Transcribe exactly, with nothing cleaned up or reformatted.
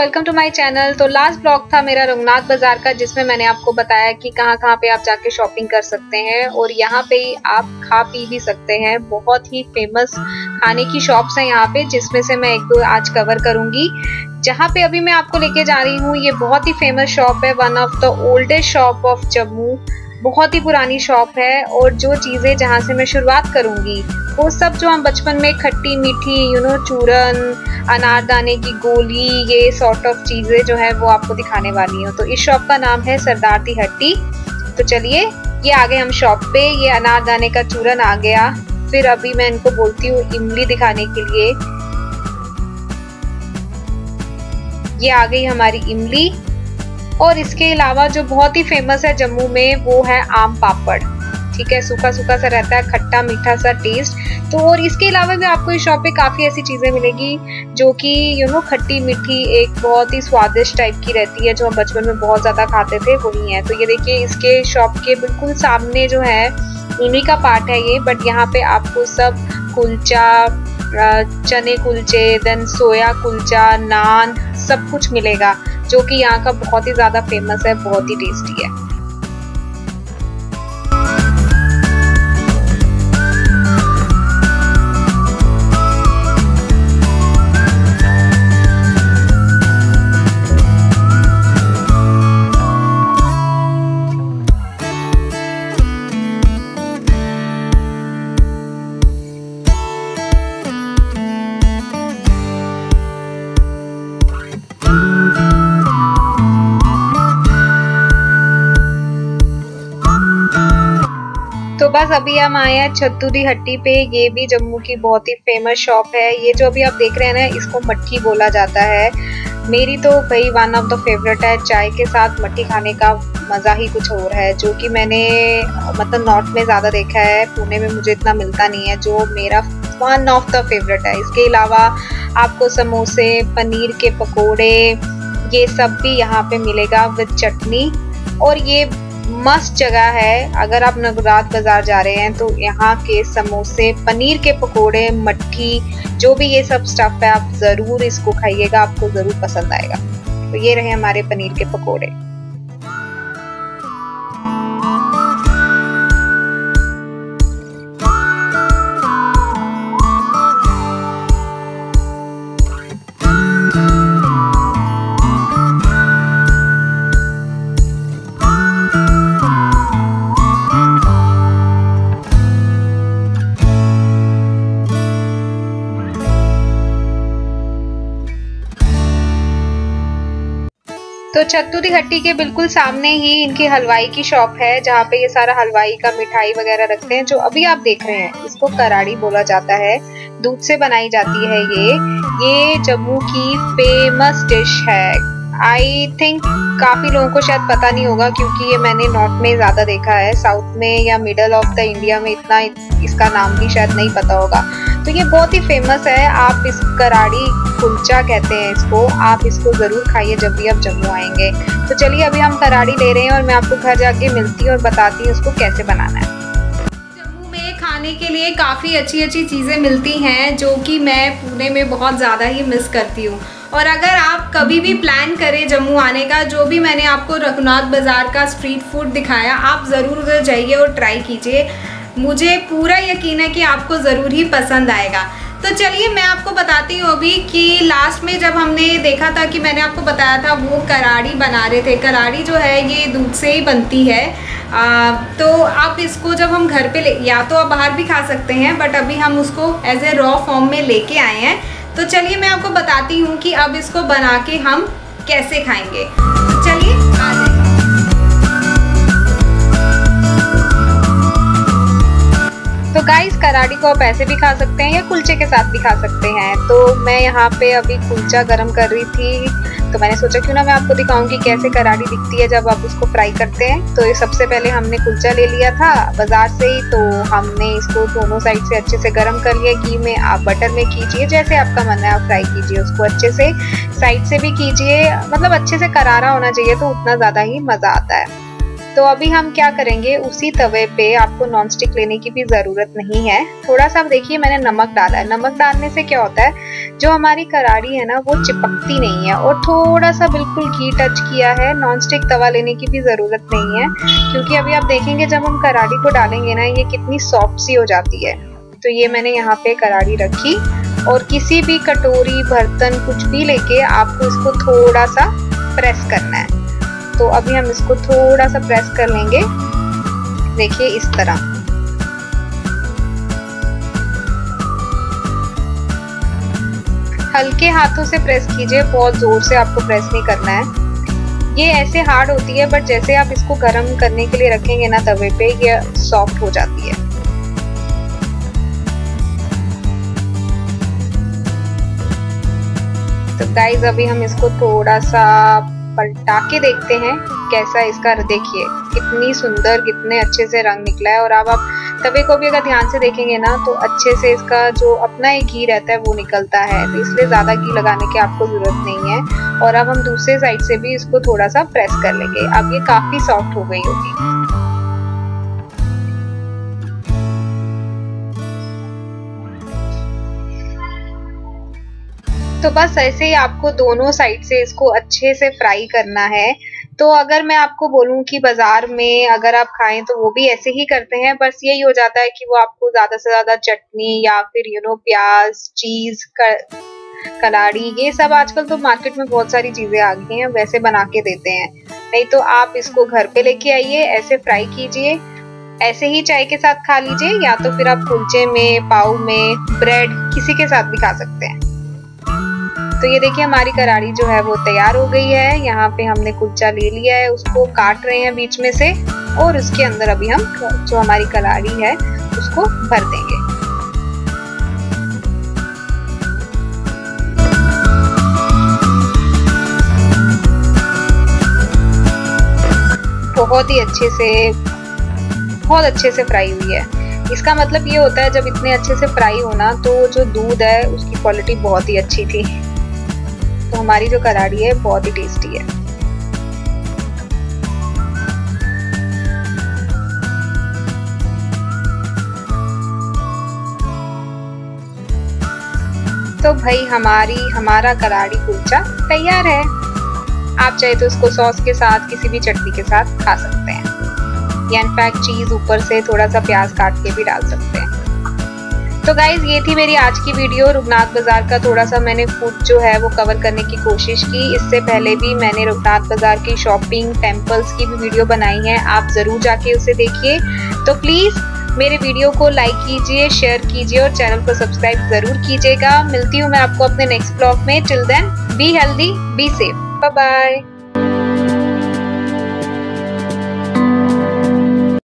Welcome to my channel. तो last blog था मेरा रंगनाथ बाजार का, जिसमें मैंने आपको बताया कि कहाँ कहाँ पे आप जाके शॉपिंग कर सकते हैं और यहाँ पे आप खा पी भी सकते हैं। बहुत ही फेमस खाने की शॉप्स हैं यहाँ पे, जिसमें से मैं एक दो आज कवर करूंगी। जहाँ पे अभी मैं आपको लेके जा रही हूँ ये बहुत ही फेमस शॉप है, one of the oldest shop of Jammu. बहुत ही पुरानी शॉप है और जो चीजें जहाँ से मैं शुरुआत करूंगी वो सब जो हम बचपन में खट्टी मीठी यू नो चूरन, अनारदाने की गोली, ये सॉर्ट ऑफ चीजें जो है वो आपको दिखाने वाली हूँ। तो इस शॉप का नाम है सरदार दी हट्टी। तो चलिए ये आ गए हम शॉप पे। ये अनारदाने का चूरन आ गया। फिर अभी मैं इनको बोलती हूँ इमली दिखाने के लिए। ये आ गई हमारी इमली। और इसके अलावा जो बहुत ही फेमस है जम्मू में वो है आम पापड़। ठीक है, सूखा सूखा सा रहता है, खट्टा मीठा सा टेस्ट। तो और इसके अलावा भी आपको इस शॉप पे काफी ऐसी चीजें मिलेगी जो कि यू नो खट्टी मीठी एक बहुत ही स्वादिष्ट टाइप की रहती है, जो हम बचपन में बहुत ज्यादा खाते थे, वही है। तो ये देखिए इसके शॉप के बिल्कुल सामने जो है उन्हीं का पार्ट है ये, बट यहाँ पे आपको सब कुलचा, चने कुलचे, देन सोया कुलचा, नान, सब कुछ मिलेगा, जो कि यहाँ का बहुत ही ज्यादा फेमस है, बहुत ही टेस्टी है। तो बस अभी हम आए हैं छत्तू दी हट्टी पे। ये भी जम्मू की बहुत ही फेमस शॉप है। ये जो अभी आप देख रहे हैं ना, इसको मट्ठी बोला जाता है। मेरी तो भाई वन ऑफ द फेवरेट है। चाय के साथ मट्ठी खाने का मज़ा ही कुछ और है, जो कि मैंने मतलब नॉर्थ में ज़्यादा देखा है, पुणे में मुझे इतना मिलता नहीं है, जो मेरा वन ऑफ द फेवरेट है। इसके अलावा आपको समोसे, पनीर के पकोड़े, ये सब भी यहाँ पे मिलेगा विद चटनी। और ये मस्त जगह है। अगर आप रंगनाथ बाजार जा रहे हैं तो यहाँ के समोसे, पनीर के पकोड़े, मट्ठी, जो भी ये सब स्टफ है, आप जरूर इसको खाइएगा, आपको जरूर पसंद आएगा। तो ये रहे हमारे पनीर के पकोड़े। तो छत्तू दी हट्टी के बिल्कुल सामने ही इनकी हलवाई की शॉप है, जहाँ पे ये सारा हलवाई का मिठाई वगैरह रखते हैं। जो अभी आप देख रहे हैं इसको कराड़ी बोला जाता है, दूध से बनाई जाती है। ये ये जम्मू की फेमस डिश है। आई थिंक काफी लोगों को शायद पता नहीं होगा, क्योंकि ये मैंने नॉर्थ में ज्यादा देखा है, साउथ में या मिडल ऑफ द इंडिया में इतना इसका नाम भी शायद नहीं पता होगा। तो ये बहुत ही फेमस है। आप इस कराड़ी कुलचा कहते हैं इसको, आप इसको जरूर खाइए जब भी आप जम्मू आएंगे। तो चलिए अभी हम कराड़ी ले रहे हैं और मैं आपको घर जाके मिलती हूँ और बताती हूँ उसको कैसे बनाना है। जम्मू में खाने के लिए काफ़ी अच्छी अच्छी चीज़ें मिलती हैं, जो कि मैं पुणे में बहुत ज़्यादा ही मिस करती हूँ। और अगर आप कभी भी प्लान करें जम्मू आने का, जो भी मैंने आपको रंगनाथ बाजार का स्ट्रीट फूड दिखाया, आप ज़रूर उधर जाइए और ट्राई कीजिए। मुझे पूरा यकीन है कि आपको ज़रूर ही पसंद आएगा। तो चलिए मैं आपको बताती हूँ अभी कि लास्ट में जब हमने देखा था कि मैंने आपको बताया था वो कराड़ी बना रहे थे। कराड़ी जो है ये दूध से ही बनती है। आ, तो आप इसको जब हम घर पे ले, या तो आप बाहर भी खा सकते हैं, बट अभी हम उसको एज ए रॉ फॉर्म में लेके आए हैं। तो चलिए मैं आपको बताती हूँ कि अब इसको बना के हम कैसे खाएंगे। चलिए आ जाइए। तो गाइस कराड़ी को आप ऐसे भी खा सकते हैं या कुलचे के साथ भी खा सकते हैं। तो मैं यहाँ पे अभी कुलचा गरम कर रही थी, तो मैंने सोचा क्यों ना मैं आपको दिखाऊं कि कैसे कराड़ी दिखती है जब आप उसको फ्राई करते हैं। तो ये सबसे पहले हमने कुलचा ले लिया था बाजार से ही, तो हमने इसको दोनों साइड से अच्छे से गरम कर लिया घी में। आप बटर में कीजिए, जैसे आपका मन है आप फ्राई कीजिए उसको अच्छे से, साइड से भी कीजिए, मतलब अच्छे से करारा होना चाहिए, तो उतना ज़्यादा ही मज़ा आता है। तो अभी हम क्या करेंगे, उसी तवे पे आपको नॉनस्टिक लेने की भी जरूरत नहीं है। थोड़ा सा देखिए मैंने नमक डाला है। नमक डालने से क्या होता है, जो हमारी कराड़ी है ना वो चिपकती नहीं है। और थोड़ा सा बिल्कुल घी टच किया है। नॉनस्टिक तवा लेने की भी जरूरत नहीं है, क्योंकि अभी आप देखेंगे जब हम कराड़ी को डालेंगे ना ये कितनी सॉफ्ट सी हो जाती है। तो ये मैंने यहाँ पे कराड़ी रखी और किसी भी कटोरी बर्तन कुछ भी लेके आपको इसको थोड़ा सा प्रेस करना है। तो अभी हम इसको थोड़ा सा प्रेस कर लेंगे, देखिए इस तरह। हल्के हाथों से प्रेस कीजिए, बहुत जोर से आपको प्रेस नहीं करना है। ये ऐसे हार्ड होती है, बट जैसे आप इसको गर्म करने के लिए रखेंगे ना तवे पे, ये सॉफ्ट हो जाती है। तो गाइस अभी हम इसको थोड़ा सा पलटा के देखते हैं कैसा इसका, देखिए कितनी सुंदर, कितने अच्छे से रंग निकला है। और अब आप तवे को भी अगर ध्यान से देखेंगे ना तो अच्छे से इसका जो अपना एक घी रहता है वो निकलता है, तो इसलिए ज्यादा घी लगाने की आपको जरूरत नहीं है। और अब हम दूसरे साइड से भी इसको थोड़ा सा प्रेस कर लेंगे। अब ये काफी सॉफ्ट हो गई होगी। तो बस ऐसे ही आपको दोनों साइड से इसको अच्छे से फ्राई करना है। तो अगर मैं आपको बोलूं कि बाजार में अगर आप खाएं तो वो भी ऐसे ही करते हैं, बस यही हो जाता है कि वो आपको ज्यादा से ज्यादा चटनी या फिर यू नो प्याज, चीज, कलाड़ी, ये सब आजकल तो मार्केट में बहुत सारी चीजें आ गई हैं, वैसे बना के देते हैं। नहीं तो आप इसको घर पे लेके आइए, ऐसे फ्राई कीजिए, ऐसे ही चाय के साथ खा लीजिए, या तो फिर आप कुलचे में, पाव में, ब्रेड, किसी के साथ भी खा सकते हैं। तो ये देखिए हमारी कराड़ी जो है वो तैयार हो गई है। यहाँ पे हमने कुलचा ले लिया है, उसको काट रहे हैं बीच में से, और उसके अंदर अभी हम जो हमारी कराड़ी है उसको भर देंगे। बहुत ही अच्छे से, बहुत अच्छे से फ्राई हुई है। इसका मतलब ये होता है जब इतने अच्छे से फ्राई होना तो जो दूध है उसकी क्वालिटी बहुत ही अच्छी थी। तो हमारी जो कराड़ी है बहुत ही टेस्टी है। तो भाई हमारी हमारा कराड़ी कुलचा तैयार है। आप चाहे तो इसको सॉस के साथ, किसी भी चटनी के साथ खा सकते हैं, या इनफैक्ट चीज ऊपर से थोड़ा सा प्याज काट के भी डाल सकते हैं। तो गाइज ये थी मेरी आज की वीडियो। रघुनाथ बाजार का थोड़ा सा मैंने फूड जो है वो कवर करने की कोशिश की। इससे पहले भी मैंने रघुनाथ बाजार की शॉपिंग, टेम्पल्स की भी वीडियो बनाई है, आप जरूर जाके उसे देखिए। तो प्लीज मेरे वीडियो को लाइक कीजिए, शेयर कीजिए और चैनल को सब्सक्राइब जरूर कीजिएगा। मिलती हूँ मैं आपको अपने नेक्स्ट ब्लॉग में। Till then be healthy, be safe, bye bye.